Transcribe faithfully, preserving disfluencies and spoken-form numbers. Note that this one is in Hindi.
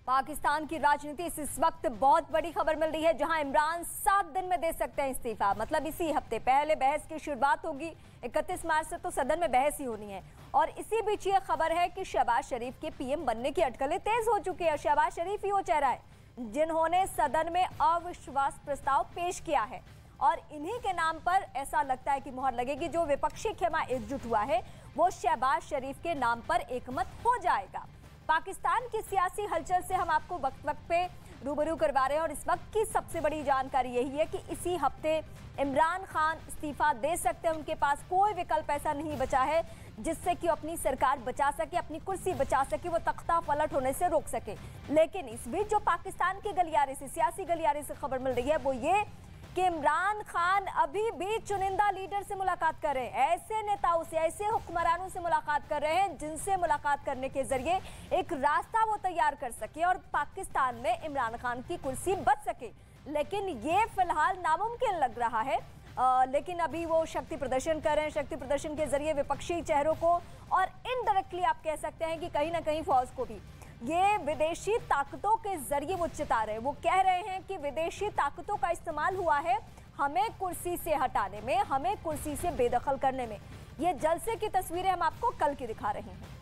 पाकिस्तान की राजनीति से इस वक्त बहुत बड़ी खबर मिल रही है, जहां इमरान सात दिन में दे सकते हैं इस्तीफा। मतलब इसी हफ्ते पहले बहस की शुरुआत होगी। इकतीस मार्च से तो सदन में बहस ही होनी है। और इसी बीच ये खबर है कि शहबाज शरीफ के पीएम बनने की अटकलें तेज हो चुकी है। शहबाज शरीफ ही वो चेहरा है जिन्होंने सदन में अविश्वास प्रस्ताव पेश किया है, और इन्हीं के नाम पर ऐसा लगता है कि मुहर लगेगी। जो विपक्षी खेमा एकजुट हुआ है वो शहबाज शरीफ के नाम पर एकमत हो जाएगा। पाकिस्तान की सियासी हलचल से हम आपको वक्त वक्त पे रूबरू करवा रहे हैं, और इस वक्त की सबसे बड़ी जानकारी यही है कि इसी हफ्ते इमरान खान इस्तीफा दे सकते हैं। उनके पास कोई विकल्प ऐसा नहीं बचा है जिससे कि वो अपनी सरकार बचा सके, अपनी कुर्सी बचा सके, वो तख्ता पलट होने से रोक सके। लेकिन इस बीच जो पाकिस्तान के गलियारे से, सियासी गलियारे से खबर मिल रही है वो ये कि इमरान खान अभी भी चुनिंदा लीडर से मुलाकात कर रहे हैं, ऐसे नेताओं से, ऐसे हुक्मरानों से मुलाकात कर रहे हैं जिनसे मुलाकात करने के जरिए एक रास्ता वो तैयार कर सके और पाकिस्तान में इमरान खान की कुर्सी बच सके। लेकिन ये फिलहाल नामुमकिन लग रहा है। आ, लेकिन अभी वो शक्ति प्रदर्शन कर रहे हैं। शक्ति प्रदर्शन के जरिए विपक्षी चेहरों को और इनडायरेक्टली आप कह सकते हैं कि कहीं ना कहीं फौज को भी ये विदेशी ताकतों के जरिए वो चिता रहे। वो कह रहे हैं कि विदेशी ताकतों का इस्तेमाल हुआ है हमें कुर्सी से हटाने में, हमें कुर्सी से बेदखल करने में। ये जलसे की तस्वीरें हम आपको कल की दिखा रहे हैं।